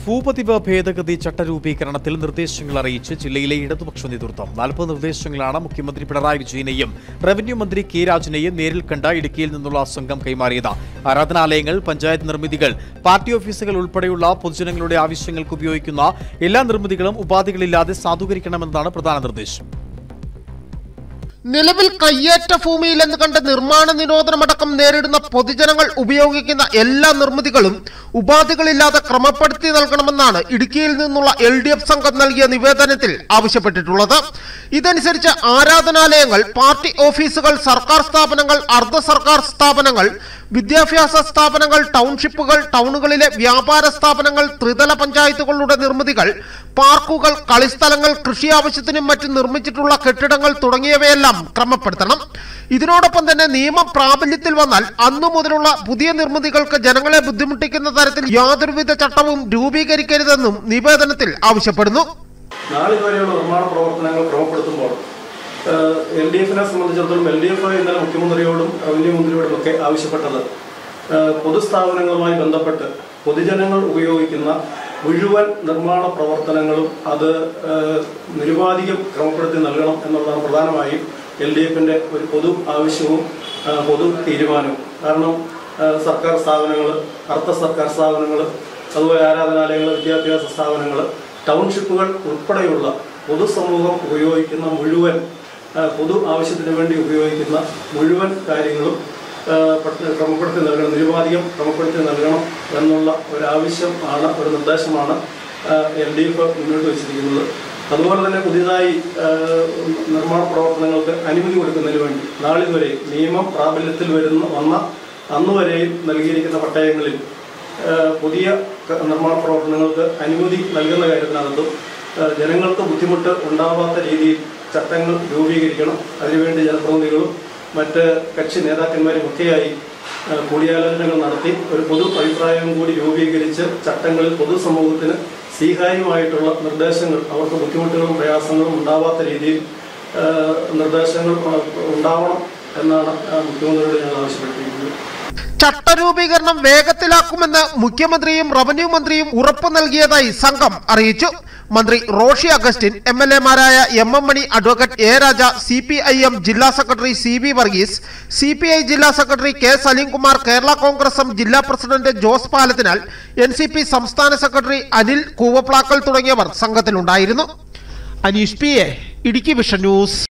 ഭൂപതിവ ഭേദഗതി ചട്ടരൂപീകരണത്തിൽ നിർദ്ദേശങ്ങൾ അറിയിച്ച് ജില്ലയിലെ ഇടതുപക്ഷ നേതൃത്വം 40 നിർദ്ദേശങ്ങളാണ് മുഖ്യമന്ത്രി പിണറായി വിജയനെയും റവന്യൂ മന്ത്രി കെ രാജനെയും നേരിൽ കണ്ട ഇടുക്കിയിൽ നിന്നുള്ള സംഘം കൈമാറിയത്. ആരാധനാലയങ്ങൾ, പഞ്ചായത്ത് നിർമ്മിതികൾ, പാർട്ടി ഓഫീസുകൾ ഉൾപ്പെടെയുള്ള പൊതുജനങ്ങളുടെ ആവശ്യങ്ങൾക്ക് ഉപയോഗിക്കുന്ന എല്ലാ നിർമ്മിതികളും ഉപാധികളില്ലാതെ സാധൂകരിക്കണമെന്നതാണ് പ്രധാന നിർദ്ദേശം. നിലവിൽ കയ്യേറ്റ ഭൂമിയിലെന്ന് കണ്ട് നിർമ്മാണ നിരോധനമടക്കം നേരിടുന്ന പൊതുജനങ്ങൾ ഉപയോഗിക്കുന്ന എല്ലാ നിർമ്മിതികളും ഉപാധികളില്ലാതെ ക്രമപ്പെടുത്തി നൽകണമെന്നാണ് ഇടുക്കിയിൽ നിന്നുള്ള LDF സംഘം നൽകിയ നിവേദനത്തിൽ ആവശ്യപ്പെട്ടിട്ടുള്ളത്. ഇതനുസരിച്ച് ആരാധനാലയങ്ങൾ, പാർട്ടി ഓഫീസുകൾ, സർക്കാർ സ്ഥാപനങ്ങൾ, അർദ്ധ സർക്കാർ സ്ഥാപനങ്ങൾ, വിദ്യാഭ്യാസ സ്ഥാപനങ്ങൾ, ടൗൺഷിപ്പുകൾ, ടൗണുകളിലെ വ്യാപാര സ്ഥാപനങ്ങൾ, ത്രിതല പഞ്ചായത്തുകളുടെ നിർമ്മിതികൾ, പാർക്കുകൾ, കളിസ്ഥലങ്ങൾ, കൃഷി ആവശ്യത്തിനും മറ്റും നിർമ്മിച്ചിട്ടുള്ള കെട്ടിടങ്ങൾ തുടങ്ങിയവയെല്ലാം ക്രമപ്പെടുത്തണം. ഇതിനോടൊപ്പം തന്നെ നിയമം പ്രാബല്യത്തിൽ വന്നാൽ അന്നു മുതലുള്ള പുതിയ നിർമ്മിതികൾക്ക് ജനങ്ങളെ ബുദ്ധിമുട്ടിക്കുന്ന തരത്തിൽ യാതൊരുവിധ ചട്ടവും രൂപീകരിക്കരുതെന്നും നിവേദനത്തിൽ ആവശ്യപ്പെടുന്നു. നാളിതുവരെയുള്ള നിർമ്മാണ പ്രവർത്തനങ്ങൾ ക്രമപ്പെടുത്തുമ്പോൾ LDF-നെ സംബന്ധിച്ചിടത്തോളം LDF ഇന്നലെ മുഖ്യമന്ത്രിയോടും റവന്യൂ മന്ത്രിയോടും ഒക്കെ ആവശ്യപ്പെട്ടത് പൊതുസ്ഥാപനങ്ങളുമായി ബന്ധപ്പെട്ട് പൊതുജനങ്ങൾ ഉപയോഗിക്കുന്ന മുഴുവൻ നിർമ്മാണ പ്രവർത്തനങ്ങളും അത് നിരുപാധികം ക്രമപ്പെടുത്തി നൽകണം എന്നുള്ളതാണ് പ്രധാനമായും LDF-ന്റെ ഒരു പൊതു ആവശ്യവും പൊതു തീരുമാനവും. കാരണം സർക്കാർ സ്ഥാപനങ്ങൾ, അർദ്ധ സർക്കാർ സ്ഥാപനങ്ങൾ, അതുപോലെ ആരാധനാലയങ്ങൾ, വിദ്യാഭ്യാസ സ്ഥാപനങ്ങൾ, ടൗൺഷിപ്പുകൾ ഉൾപ്പെടെയുള്ള പൊതുസമൂഹം ഉപയോഗിക്കുന്ന മുഴുവൻ പൊതു ആവശ്യത്തിന് വേണ്ടി ഉപയോഗിക്കുന്ന മുഴുവൻ കാര്യങ്ങളും ക്രമപ്പെടുത്തി നൽകണം, നിരുപാധികം ക്രമപ്പെടുത്തി നൽകണം എന്നുള്ള ഒരാവശ്യം ആണ്, ഒരു നിർദ്ദേശമാണ് LDF മുന്നോട്ട് വെച്ചിരിക്കുന്നത്. അതുപോലെ തന്നെ പുതിയതായി നിർമ്മാണ പ്രവർത്തനങ്ങൾക്ക് അനുമതി കൊടുക്കുന്നതിന് വേണ്ടി നാളിതുവരെ നിയമം പ്രാബല്യത്തിൽ വന്ന അന്നുവരെയും നൽകിയിരിക്കുന്ന പട്ടയങ്ങളിൽ പുതിയ നിർമ്മാണ പ്രവർത്തനങ്ങൾക്ക് അനുമതി നൽകുന്ന കാര്യത്തിനകത്തും ജനങ്ങൾക്ക് ബുദ്ധിമുട്ട് ഉണ്ടാവാത്ത രീതിയിൽ ചട്ടങ്ങൾ രൂപീകരിക്കണം. അതിനുവേണ്ടി ജനപ്രതിനിധികളും മറ്റ് കക്ഷി നേതാക്കന്മാരും ഒക്കെയായി കൂടിയാലോചനകൾ നടത്തി ഒരു പൊതു അഭിപ്രായം കൂടി രൂപീകരിച്ച് ചട്ടങ്ങളിൽ പൊതുസമൂഹത്തിന് സ്വീകാര്യമായിട്ടുള്ള നിർദ്ദേശങ്ങൾ, അവർക്ക് ബുദ്ധിമുട്ടുകളും പ്രയാസങ്ങളും ഉണ്ടാവാത്ത രീതിയിൽ നിർദ്ദേശങ്ങൾ ഉണ്ടാവണം എന്നാണ് മുഖ്യമന്ത്രിയോട് ഞങ്ങൾ ആവശ്യപ്പെട്ടിരിക്കുന്നത്. ചട്ടരൂപീകരണം വേഗത്തിലാക്കുമെന്ന് മുഖ്യമന്ത്രിയും റവന്യൂ മന്ത്രിയും ഉറപ്പു നൽകിയതായി സംഘം അറിയിച്ചു. മന്ത്രി റോഷി അഗസ്റ്റിൻ, MLA-മാരായ MM Mani, advocate A Raja, CPIM ജില്ലാ സെക്രട്ടറി CB വർഗീസ്, CPI ജില്ലാ secretary K Salimkumar, Kerala Congress M ജില്ലാ പ്രസിഡന്റ് ജോസ് പാലത്തിനാൽ, NCP സംസ്ഥാന സെക്രട്ടറി അനിൽ കൂവപ്ലാക്കൽ തുടങ്ങിയവർ സംഘത്തിലുണ്ടായിരുന്നു. Aneesh PA, Idukki Vision news.